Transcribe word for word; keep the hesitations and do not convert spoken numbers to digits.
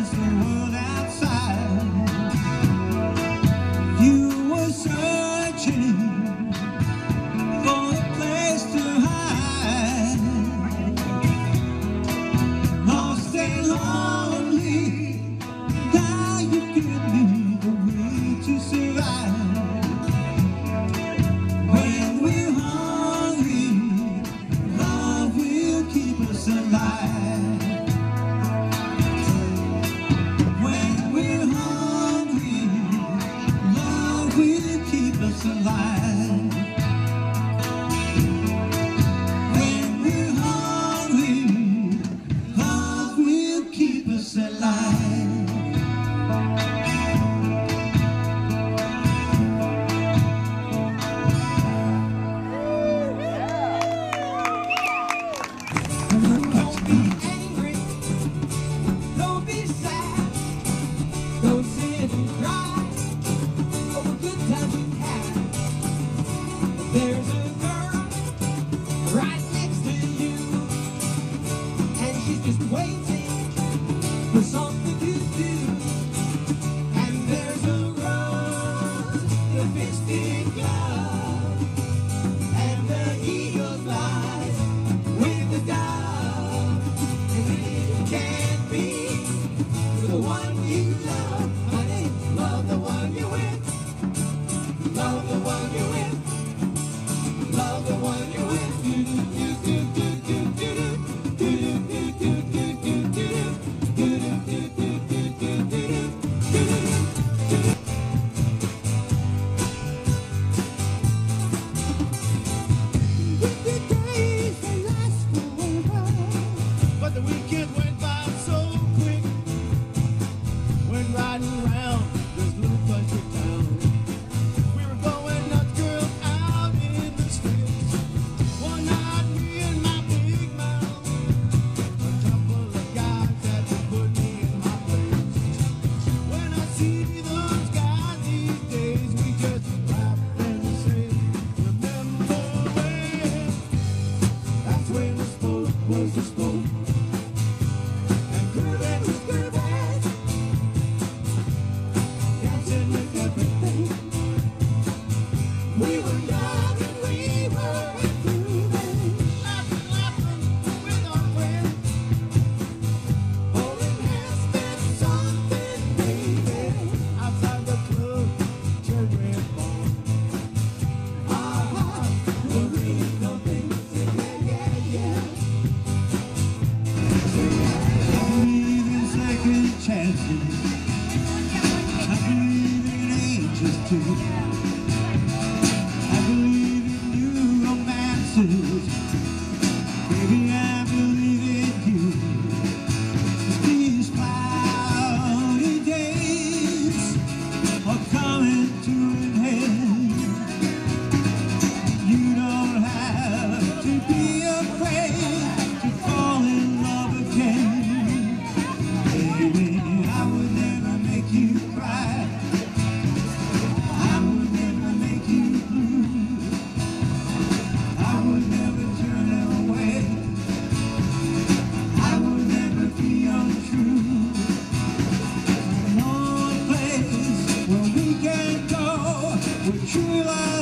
against the world outside. You were searching for a place to hide, lost and lonely. Now you give me the way to survive. When we're hungry, love will keep us alive. When we're hungry, love will keep us alive. When we're hungry, love will keep us alive. Don't be angry, don't be sad, don't sit and cry over good times we had. There's a girl right next to you, and she's just waiting for something to do. And there's a rose in a big glove, and the eagle flies with the dove. And it can't be the one you love, honey. Love the one you're with. Love the one you're with. Love the one you're with. Do do do do do do do do do do do do do do do do do do. The days they last forever, but the weekend went by so quick. When riding around this little country town, we were going nuts, girl, out in the streets. One night, me and my big mouth, a couple of guys had to put me in my place. When I see those guys these days, we just laugh and say, remember when? That's when the sport was the sport. And grooving was grooving, dancing with everything. We were young and we were grooving, laughing, laughing with our friends, holding hands, did something, baby. Outside the club, cherry bomb. Our hearts were really thumping, singing, yeah, yeah. I believe in second chances. I believe in angels too. I believe in new romances. Baby, I believe in you. These cloudy days are coming to an end. You don't have to be afraid to fall in love again. Baby, I would never make you cry. I would never make you blue. I would never turn away. I would never be untrue. No place where we can go where true love